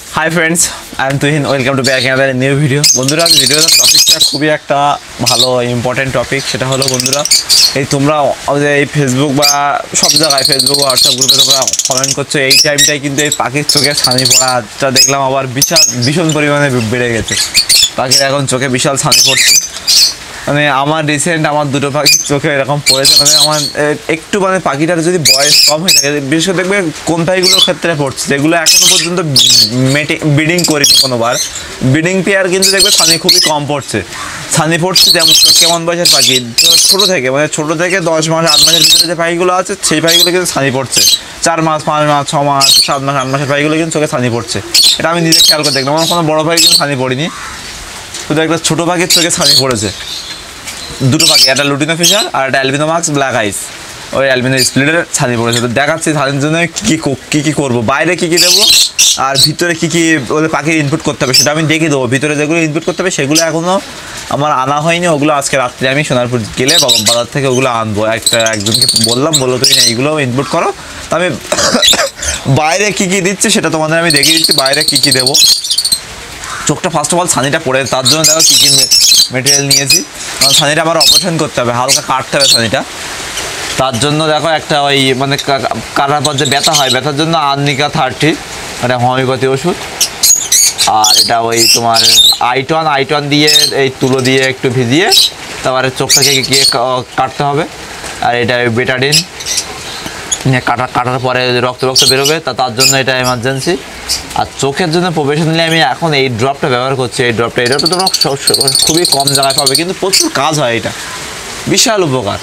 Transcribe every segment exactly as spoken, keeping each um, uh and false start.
High friends, I am Tuhin. Welcome to back another new video. বন্ধুরা, ভিডিওর টপিকটা খুবই একটা ভালো ইম্পর্টেন্ট টপিক। সেটা হলো বন্ধুরা, এই তোমরা এই ফেসবুক বা সব জায়গায় ফেসবুক হোয়াটসঅ্যাপ গ্রুপে তোমরা কমেন্ট করছো, এই টাইমটাই কিন্তু এই পাখির চোখে ছানি পড়াটা দেখলাম আবার বিশাল ভীষণ পরিমাণে বেড়ে গেছে। পাখির এখন চোখে বিশাল ছানি পড়ছে। মানে আমার রিসেন্ট আমার দুটো পাখির চোখে এরকম পড়েছে। মানে আমার একটু মানে পাখিটার যদি বয়স কম হয়ে থাকে, বিশেষ করে দেখবে কোন পাখিগুলোর ক্ষেত্রে পড়ছে যেগুলো এখনও পর্যন্ত মেটে ব্রিডিং করিনি কোনোবার, ব্রিডিং পেয়ার কিন্তু দেখবে ছানি খুবই কম পড়ছে। ছানি পড়ছে যেমন কেমন বয়সের পাখি, ছোটো থেকে মানে ছোটো থেকে দশ মাস আট মাসের ভিতরে যে পাখিগুলো আছে সেই পাখিগুলো কিন্তু ছানি পড়ছে। চার মাস পাঁচ মাস ছ মাস সাত মাস আট মাসের পাখিগুলো কিন্তু চোখে ছানি পড়ছে। এটা আমি নিজে খেয়াল করে দেখলাম। আমার কোনো বড়ো পাখি কিন্তু ছানি পড়িনি, শুধু একটা ছোটো পাখির চোখে ছানি পড়েছে। দুটো পাখি, একটা লুটিনো ফিশার আর একটা অ্যালবিনো মাস্ক ব্ল্যাক আইস। ওই অ্যালবিনো স্প্লিটের ছানি পড়েছে। তো দেখাচ্ছি ছানির জন্য কী কী কী করবো, বাইরে কী কী দেবো আর ভিতরে কী কী ওদের পাখির ইনপুট করতে হবে সেটা আমি দেখিয়ে দেবো। ভিতরে যেগুলো ইনপুট করতে হবে সেগুলো এখনও আমার আনা হয়নি, ওগুলো আজকে রাত্রে আমি সোনারপুর গেলে বাজার থেকে ওগুলো আনবো। একটা একজনকে বললাম, বললো তুমি এইগুলো ইনপুট করো। তো আমি বাইরে কী কী দিচ্ছি সেটা তোমাদের আমি দেখিয়ে দিচ্ছি, বাইরে কী কী দেবো। চোখটা ফার্স্ট অফ অল ছানিটা পড়ে, তার জন্য দেখো কী কী মেটেরিয়াল নিয়েছি। কারণ ছানিটা আমার অপারেশন করতে হবে, হালকা কাটতে হবে ছানিটা। তার জন্য দেখো একটা ওই মানে কাটার পর যে ব্যথা হয়, ব্যথার জন্য আর্নিকা থার্টি, এটা হোমিওপ্যাথি ওষুধ। আর এটা ওই তোমার আইটন আইটন দিয়ে এই তুলো দিয়ে একটু ভিজিয়ে তারপরে চোখটাকে গিয়ে কাটতে হবে। আর এটা বেটাডিন কাটা কাটার পরে রক্ত রক্ত বেরোবে, তা তার জন্য এটা এমার্জেন্সি। আর চোখের জন্য প্রফেশনালি আমি এখন এই ড্রপটা ব্যবহার করছি। এই ড্রপটা এটা তো তোমরা খুবই কম জায়গায় পাবে, কিন্তু প্রচুর কাজ হয়, এটা বিশাল উপকার।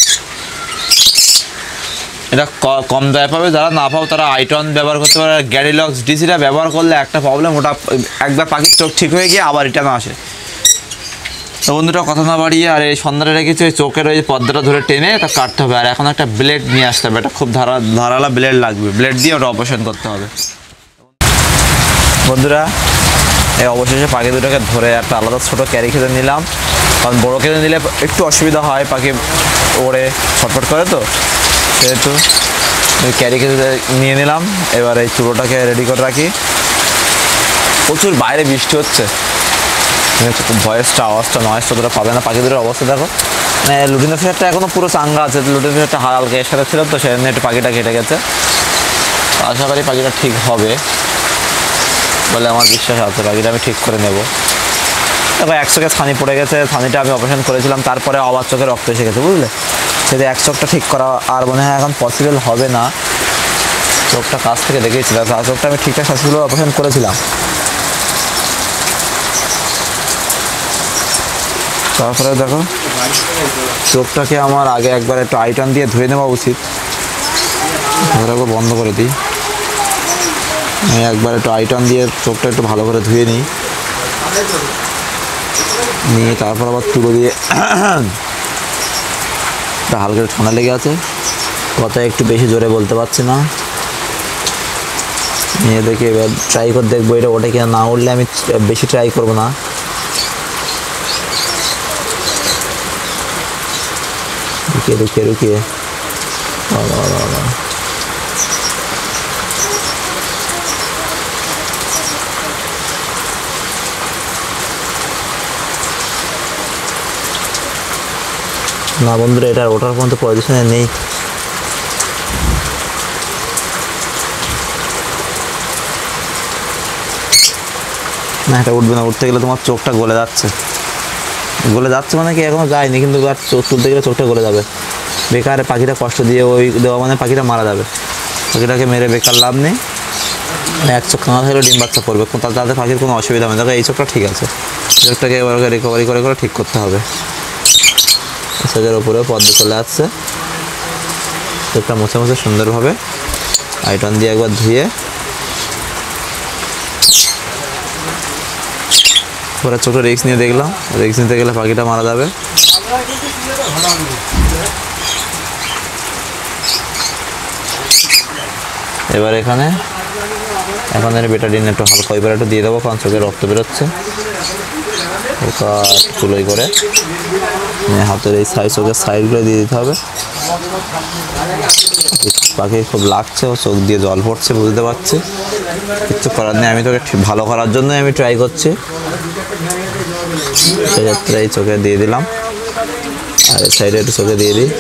এটা কম দামে পাবে, যারা না পাও তারা আইটন ব্যবহার করতে পারে। গ্যারিলক্স ডিসিটা ব্যবহার করলে একটা প্রবলেম, ওটা একবার পাখির চোখ ঠিক হয়ে গিয়ে আবার এটা না আসে। তো বন্ধুটা কথা না বাড়িয়ে আর এই সন্ধ্যাটা রেখেছি, ওই চোখের ওই পর্দাটা ধরে টেনে তা কাটতে হবে। আর এখন একটা ব্লেড নিয়ে আসতে হবে, এটা খুব ধারা ধারালা ব্লেড লাগবে, ব্লেড দিয়ে ওটা অপারেশন করতে হবে। বন্ধুরা, এই অবশেষে পাখি দুটোকে ধরে একটা আলাদা ছোটো ক্যারি খেতে নিলাম। কারণ বড়ো খেতে নিলে একটু অসুবিধা হয়, পাখি ওড়ে ছটফট করে, তো সেহেতু ওই ক্যারি খেতে নিয়ে নিলাম। এবার এই চুলোটাকে রেডি করে রাখি। প্রচুর বাইরে বৃষ্টি হচ্ছে, ভয়েসটা আওয়াজটা নয়েজটা তোরা পাবে না। পাখি দুটোর অবস্থা দেখো, মানে লুটিনো ফিশারটা এখনও পুরো চাঙ্গা আছে, লুটিনো ফিশারটা হালকা এর সাথে ছিল, তো সেজন্য একটু পাখিটা কেটে গেছে। আশা করি পাখিটা ঠিক হবে বলে আমার বিশ্বাস আছে, পাখিটা আমি ঠিক করে নেব। দেখো এক চোখে ছানি পড়ে গেছে, ছানিটা আমি অপারেশন করেছিলাম, তারপরে আবার চোখে রক্ত এসে গেছে, বুঝলে। সেটা এক চোখটা ঠিক করা আর মনে হয় এখন পসিবল হবে না। চোখটা কাছ থেকে দেখেছিলাম, আর চোখটা আমি ঠিকঠাক সাকসেসফুল অপারেশন করেছিলাম। তারপরে দেখো চোখটাকে আমার আগে একবার একটু আইটন দিয়ে ধুয়ে নেওয়া উচিত। একবার বন্ধ করে দিই, আমি একবার একটু আইটন দিয়ে চোখটা একটু ভালো করে ধুয়ে নিই, নিয়ে তারপর আবার তুলো দিয়ে হালকা ঠান্ডা লেগে আছে, কথা একটু বেশি জোরে বলতে পারছি না। নিয়ে দেখি এবার ট্রাই করে দেখবো এটা ওটা কিনা, না উঠলে আমি বেশি ট্রাই করবো না। রুকিয়ে রুকিয়ে রুকিয়ে না বন্ধুরা, এটা ওঠার পর্যন্ত পজিশনে নেই। না, এটা উঠবে না, উঠতে গেলে তোমার চোখটা গলে যাচ্ছে। গলে যাচ্ছে মানে কি এখনও যায়নি, কিন্তু আর চোখ তুলতে গেলে চোখটা গলে যাবে। বেকারে পাখিটা কষ্ট দিয়ে ওই দেওয়া মানে পাখিটা মারা যাবে। পাখিটাকে মেরে বেকার লাভ নেই। এক চোখ কাঁদা থাকলে ডিম বাচ্চা করবে, তাদের পাখির কোনো অসুবিধা হবে না। দেখো এই চোখটা ঠিক আছে, চোখটাকে এবার রিকভারি করে করে ঠিক করতে হবে। সেটার উপরে পর্দা চলে আসছে, চোখটা মুছে মুছে সুন্দরভাবে আইটন দিয়ে একবার ধুয়ে পরে চোখটা রিক্স নিয়ে দেখলাম, রিক্স নিতে গেলে পাখিটা মারা যাবে। এবার এখানে এখন এর বেটাডিন একটু হালকা এবার একটু দিয়ে দেবো, কারণ চোখে রক্ত বেরোচ্ছে। তুলোই করে হাতের এই সাইড চোখের সাইডগুলো দিয়ে দিতে হবে। পাখি খুব লাগছে, ও চোখ দিয়ে জল পড়ছে বুঝতে পারছি, কিছু করার নেই। আমি তোকে ভালো করার জন্যই আমি ট্রাই করছি, সেক্ষেত্রে এই চোখে দিয়ে দিলাম, আর এই সাইডে একটু চোখে দিয়ে দিই,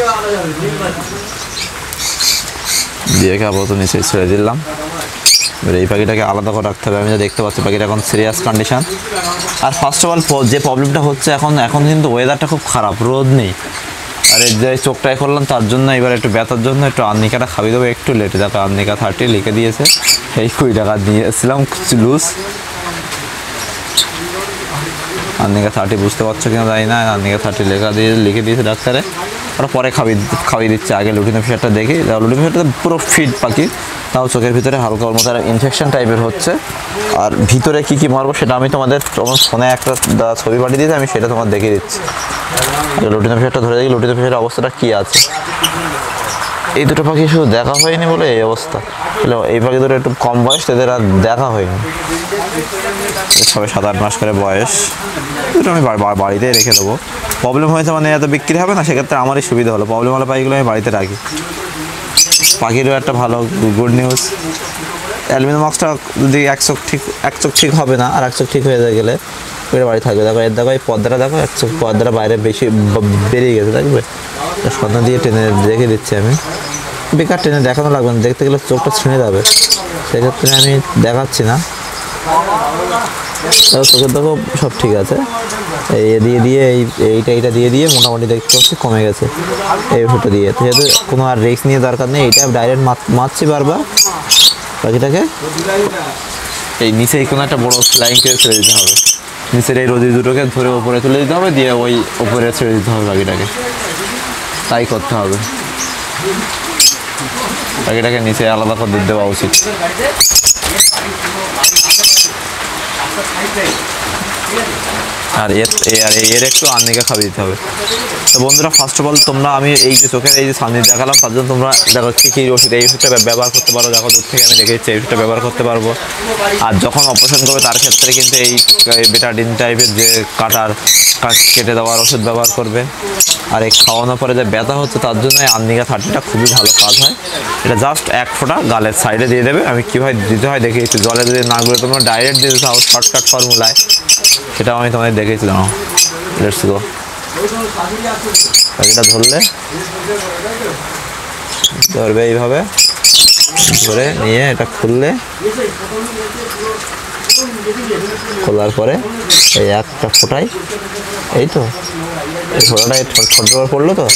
দিয়ে আপাতত নিচে ছেড়ে দিলাম। এবার এই পাখিটাকে আলাদা করে রাখতে হবে। আমি যা দেখতে পাচ্ছি পাখিটা এখন সিরিয়াস কন্ডিশন। আর ফার্স্ট অফ অল যে প্রবলেমটা হচ্ছে এখন এখন কিন্তু ওয়েদারটা খুব খারাপ, রোদ নেই, আর এই যে চোখটাই করলাম তার জন্য এবার একটু ব্যথার জন্য একটু আর্নিকাটা খাবি দেবো একটু লেটে, দেখো আর্নিকা থার্টি লিখে দিয়েছে, এই কুড়ি টাকা দিয়ে এসেছিলাম লুজ। আর্নিকা থার্টি বুঝতে পারছো কিনা জানি না, আর্নিকা থার্টি লেখা দিয়ে লিখে দিয়েছে ডাক্তারে। ওরা পরে খাবি খাওয়িয়ে দিচ্ছে, আগে লুটিনো ফিশারটা দেখি। লুটিনো ফিশারটা পুরো ফিট পাখি, তাও চোখের ভিতরে হালকা ওর মতো ইনফেকশন টাইপের হচ্ছে। আর ভিতরে কী কী মারবো সেটা আমি তোমাদের তোমার ফোনে একটা ছবি পাঠিয়ে দিয়েছি, আমি সেটা তোমার দেখিয়ে দিচ্ছি। লুটিনো ফিশারটা ধরে দেখি লুটিনো ফিশারের অবস্থাটা কী আছে। এই দুটো পাখি শুধু দেখা হয়নি বলে এই অবস্থা, এই পাখি দুটো একটু কম বয়স, তাদের আর দেখা হয়নি, সবে সাত আট মাস করে বয়স। দুটো আমি বাড়িতেই রেখে দেবো। প্রবলেম হয়েছে মানে এত বিক্রি হবে না, সেক্ষেত্রে আমারই সুবিধা হলো, প্রবলেম হলে পাখিগুলো আমি বাড়িতে রাখি। পাখিরও একটা ভালো গুড নিউজ, অ্যালুমিনিয়াম বক্সটা যদি এক চোখ ঠিক এক চোখ ঠিক হবে না, আর এক চোখ ঠিক হয়ে গেলে ওইটা বাড়ি থাকবে। দেখো এর দেখো এই পর্দাটা দেখো, এক চোখ পর্দাটা বাইরে বেশি বেরিয়ে গেছে, দেখবে সন্ধ্যা দিয়ে টেনে রেখে দিচ্ছি আমি। বেকার টেনে দেখানো লাগবে না, দেখতে গেলে চোখটা ছিঁড়ে যাবে, সেক্ষেত্রে আমি দেখাচ্ছি না। চোখের দেখো সব ঠিক আছে, এই দিয়ে দিয়ে এই এইটা এইটা দিয়ে দিয়ে মোটামুটি দেখতে পাচ্ছি কমে গেছে এই ফটো দিয়ে, যেহেতু কোনো আর রিস্ক নিয়ে দরকার নেই, এইটা ডাইরেক্ট মারছি বারবার পাখিটাকে। এই নিচে কোনো একটা বড়ো ফ্লাইং করে ছেড়ে দিতে হবে, নিচের এই রোদি দুটোকে ধরে ওপরে তুলে দিতে হবে, দিয়ে ওই ওপরে ছেড়ে দিতে হবে পাখিটাকে, তাই করতে হবে। পাখিটাকে নিচে আলাদা করে দুধ দেওয়া উচিত। আর এর আর এর একটু আর্নিকা খাবি দিতে হবে। তো বন্ধুরা ফার্স্ট অফ অল তোমরা আমি এই যে চোখের এই যে সামনে দেখালাম তার জন্য তোমরা দেখো কী কী ওষুধ, এই ওষুধটা ব্যবহার করতে পারো, দেখো দূর থেকে আমি দেখে দিচ্ছি এই ওষুধটা ব্যবহার করতে পারবো। আর যখন অপারেশন করবে তার ক্ষেত্রে কিন্তু এই বেটাডিন টাইপের যে কাটার কেটে দেওয়ার ওষুধ ব্যবহার করবে। আর এই খাওয়ানোর পরে যে ব্যথা হচ্ছে তার জন্য এই আর্নিকা থার্টিটা খুবই ভালো কাজ হয়। এটা জাস্ট এক ফোঁটা গালের সাইডে দিয়ে দেবে, আমি কীভাবে দিতে হয় দেখিয়েছি, জলে যদি না গুলো তোমরা ডাইরেক্ট দিতে চাও শর্টকাট ফর্মুলায়, সেটাও আমি তোমাদের দেখেছিলাম। Let's go. এটা ধরলে ধরবে এইভাবে, ধরে নিয়ে এটা খুললে, খোলার পরে এই একটা ফোঁটাই, এই তো এই ফোঁটাটা ঠোঁটের উপর পড়লো তো,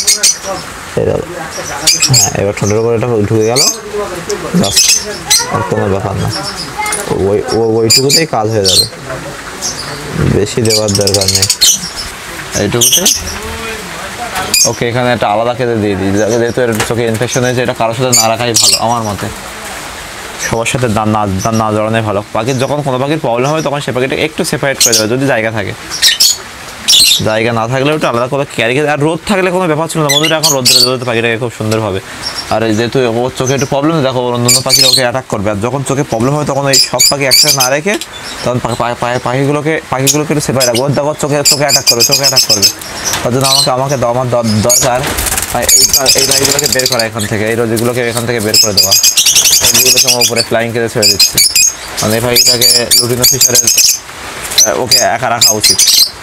হ্যাঁ এবার ঠোঁটের উপর এটা ঢুকে গেল, জাস্ট আর কোনো ব্যাপার না, ওই ওইটুকুতেই কাজ হয়ে যাবে, বেশি দেওয়ার দরকার নেই এইটুকুতে। ওকে, এখানে একটা আলাদা খেতে দিয়ে দিই, যেহেতু এর চোখে ইনফেকশন হয়েছে, এটা কারোর সাথে না রাখাই ভালো আমার মতে, সবার সাথে দান না দান না জড়ানোই ভালো। পাখির যখন কোনো পাখির প্রবলেম হবে তখন সে পাখিটা একটু সেপারেট করে দেবে যদি জায়গা থাকে, জায়গা না থাকলে ওটা আলাদা করে ক্যারি করে। আর রোদ থাকলে কোনো ব্যাপার ছিল না বন্ধুরা, এখন রোদ ধরে ধরে পাখিটাকে খুব সুন্দরভাবে। আর যেহেতু ওর চোখে একটু প্রবলেম, দেখো অন্য অন্য পাখিরা ওকে অ্যাটাক করবে, আর যখন চোখে প্রবলেম হয় তখন এই সব পাখি একসাথে না রেখে তখন পাখিগুলোকে পাখিগুলোকে একটু সেপারেট রাখবো। ওর দেখো চোখে চোখে অ্যাটাক করবে, চোখে অ্যাটাক করবে, তার জন্য আমাকে আমাকে আমার দরকার এই এই পাখিগুলোকে বের করা এখান থেকে, এই রোদিগুলোকে এখান থেকে বের করে দেওয়া। রোদিগুলোকে আমার উপরে ফ্লাইং করে ছেড়ে দিচ্ছি, মানে এই পাখিটাকে লুটিনো ফিশারের ওকে একা রাখা উচিত।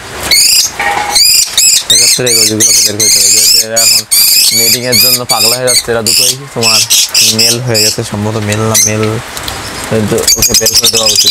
সেক্ষেত্রে এই রোদিগুলোকে বের করতে হবে, যেহেতু এরা এখন মেডিংয়ের জন্য পাগলা হয়ে যাচ্ছে, এরা দুটোই তোমার মেল হয়ে গেছে, সম্ভবত মেল না মেল, কিন্তু ওকে বের করে দেওয়া উচিত।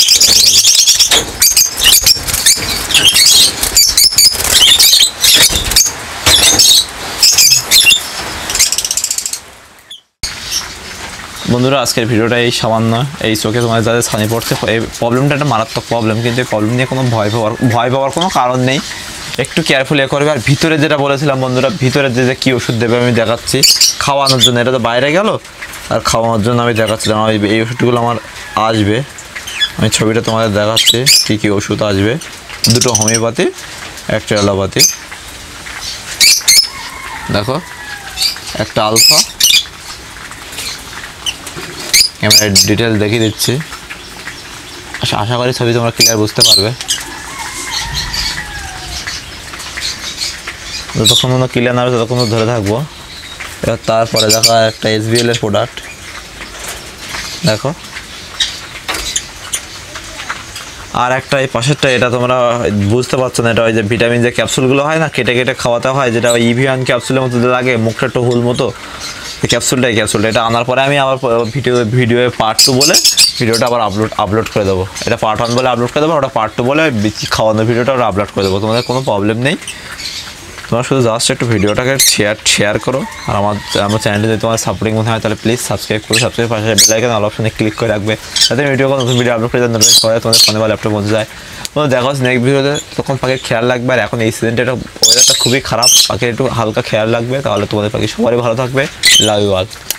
বন্ধুরা আজকের ভিডিওটা এই সামান্য, এই চোখে তোমাদের যাদের ছানি পড়ছে, এই প্রবলেমটা একটা মারাত্মক প্রবলেম, কিন্তু এই প্রবলেম নিয়ে কোনো ভয় পাওয়ার ভয় পাওয়ার কোনো কারণ নেই, একটু কেয়ারফুল এ করবে। আর ভিতরে যেটা বলেছিলাম বন্ধুরা, ভিতরে যে যে কী ওষুধ দেবে আমি দেখাচ্ছি খাওয়ানোর জন্য, এটা তো বাইরে গেল, আর খাওয়ানোর জন্য আমি দেখাচ্ছিলাম এই ওষুধগুলো আমার আসবে, আমি ছবিটা তোমাদের দেখাচ্ছি কী কী ওষুধ আসবে। দুটো হোমিওপ্যাথি, একটা অ্যালোপ্যাথি, দেখো একটা আলফা, ক্যামেরার ডিটেলস দেখিয়ে দিচ্ছি, আচ্ছা আশা করি ছবি তোমরা ক্লিয়ার বুঝতে পারবে। যতক্ষণ তোমরা ক্লিয়ার না হবে ততক্ষণ ধরে থাকবো। এবার তারপরে দেখো একটা এসবিএল এর প্রোডাক্ট, দেখো আর একটা এই পাশেরটা, এটা তোমরা বুঝতে পারছো না, এটা ওই যে ভিটামিন যে ক্যাপসুলগুলো হয় না, কেটে কেটে খাওয়াতে হয়, যেটা ওই ইভিয়ান ক্যাপসুলের মতো লাগে, মুখটা একটু হুল মতো, এই ক্যাপসুলটাই ক্যাপসুলটা এটা আনার পরে আমি আবার ভিডিও ভিডিও পার্ট টু বলে ভিডিওটা আবার আপলোড আপলোড করে দেবো। এটা পার্ট ওয়ান বলে আপলোড করে দেবো, ওটা পার্ট টু বলে খাওয়ানোর ভিডিওটা ওটা আপলোড করে দেবো। তোমাদের কোনো প্রবলেম নেই, তোমরা শুধু জাস্ট একটু ভিডিওটাকে শেয়ার শেয়ার করো। আর আমার আমার চ্যানেলে যদি তোমার সাপোর্টিং মনে হয় তাহলে প্লিজ সাবস্ক্রাইব করো, সাবস্ক্রাইব পাশে বেল আইকন অল অপশনে ক্লিক করে রাখবে, যাতে ভিডিও নতুন ভিডিও আপলোড করে দেন সবাই তোমাদের ফোনে বা ল্যাপটপ পৌঁছে যায়। তোমরা দেখো নেক্সট ভিডিওতে, তখন পাখির খেয়াল রাখবে। আর এখন এই সিজনটা এটা ওয়েদারটা খুবই খারাপ, পাখির একটু হালকা খেয়াল রাখবে, তাহলে তোমাদের পাখি সবারই ভালো থাকবে। Love you all.